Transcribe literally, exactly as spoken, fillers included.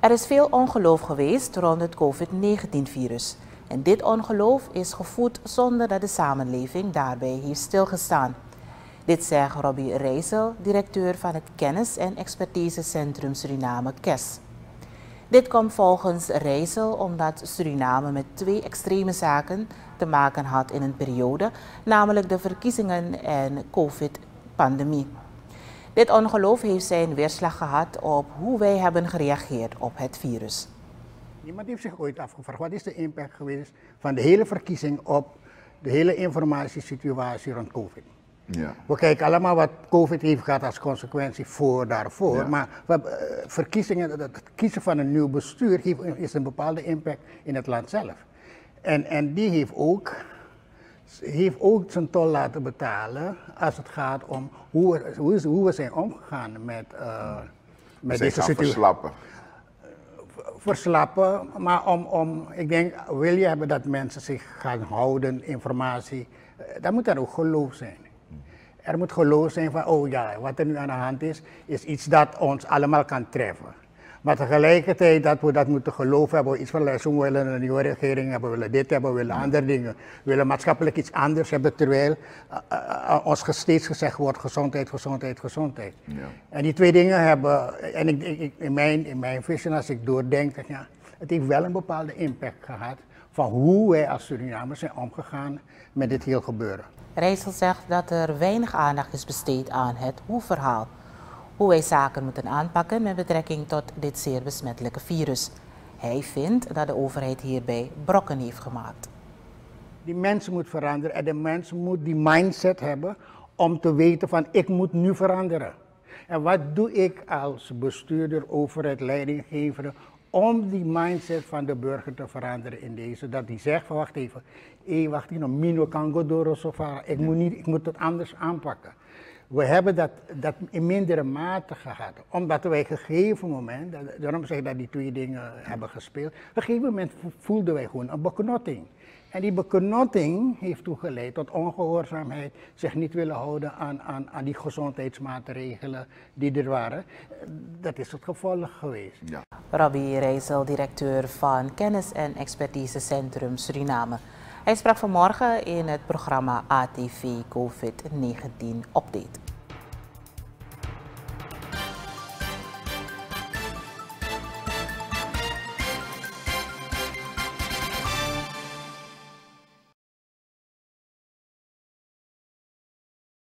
Er is veel ongeloof geweest rond het COVID negentien virus. En dit ongeloof is gevoed zonder dat de samenleving daarbij heeft stilgestaan. Dit zegt Robbie Rijssel, directeur van het Kennis- en Expertisecentrum Suriname K E S. Dit komt volgens Rijssel omdat Suriname met twee extreme zaken te maken had in een periode, namelijk de verkiezingen en COVID-pandemie. Dit ongeloof heeft zijn weerslag gehad op hoe wij hebben gereageerd op het virus. Niemand heeft zich ooit afgevraagd wat is de impact geweest van de hele verkiezing op de hele informatiesituatie rond COVID. Ja. We kijken allemaal wat COVID heeft gehad als consequentie voor daarvoor, ja. maar uh, verkiezingen, het kiezen van een nieuw bestuur heeft, is een bepaalde impact in het land zelf. En, en die heeft ook, heeft ook zijn tol laten betalen als het gaat om hoe we, hoe, hoe we zijn omgegaan met, uh, met deze situatie. Verslappen. Verslappen, maar om, om, ik denk, wil je hebben dat mensen zich gaan houden, informatie, dan moet er ook geloof zijn. Er moet geloof zijn van, oh ja, wat er nu aan de hand is, is iets dat ons allemaal kan treffen. Maar tegelijkertijd dat we dat moeten geloven, hebben we iets van, we willen een nieuwe regering hebben, we willen dit hebben, we willen andere dingen. We willen maatschappelijk iets anders hebben, terwijl uh, uh, ons steeds gezegd wordt, gezondheid, gezondheid, gezondheid. Ja. En die twee dingen hebben, en ik, ik, in, mijn, in mijn visie, als ik doordenk, ja, het heeft wel een bepaalde impact gehad van hoe wij als Surinamers zijn omgegaan met dit heel gebeuren. Rijssel zegt dat er weinig aandacht is besteed aan het hoe-verhaal. Hoe wij zaken moeten aanpakken met betrekking tot dit zeer besmettelijke virus. Hij vindt dat de overheid hierbij brokken heeft gemaakt. Die mensen moeten veranderen en de mensen moeten die mindset hebben om te weten van ik moet nu veranderen. En wat doe ik als bestuurder, overheid, leidinggever om die mindset van de burger te veranderen in deze, dat die zegt van wacht even, hé wacht even, mino kan go door of zo, ik moet niet, ik moet het anders aanpakken. We hebben dat, dat in mindere mate gehad, omdat wij op een gegeven moment, daarom zeg ik dat die twee dingen hebben gespeeld, op een gegeven moment voelden wij gewoon een beknotting. En die beknotting heeft toegeleid tot ongehoorzaamheid, zich niet willen houden aan, aan, aan die gezondheidsmaatregelen die er waren. Dat is het gevolg geweest. Ja. Robbie Rijssel, directeur van Kennis- en Expertisecentrum Suriname. Hij sprak vanmorgen in het programma A T V COVID negentien Update.